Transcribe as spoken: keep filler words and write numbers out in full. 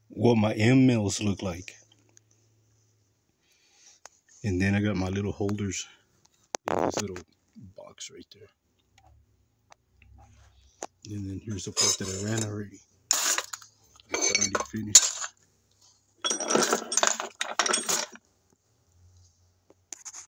what my end mills look like. And then I got my little holders in this little box right there. And then here's the part that I ran already. It's already finished.